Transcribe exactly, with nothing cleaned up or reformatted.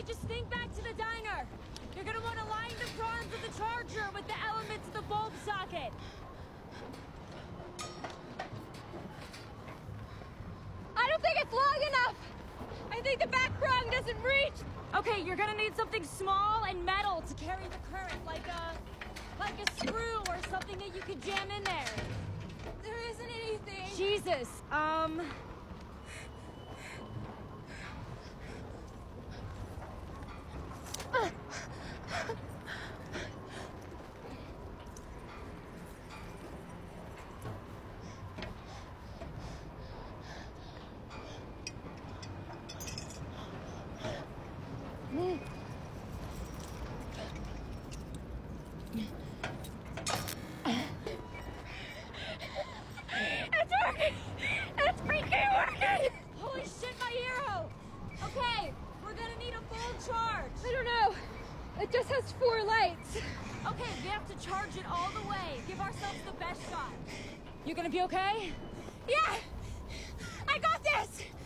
just think back to the diner. You're gonna want to line the prongs of the charger with the elements of the bulb socket. I don't think it's long enough. I think the back prong doesn't reach. Okay, you're gonna need something small and metal to carry the current, like a... like a screw or something that you could jam in there. There isn't anything. Jesus, um... It's working! It's freaking working! Holy shit, my hero! Okay, we're gonna need a full charge. I don't know. It just has four lights. Okay, we have to charge it all the way. Give ourselves the best shot. You gonna be okay? Yeah! I got this!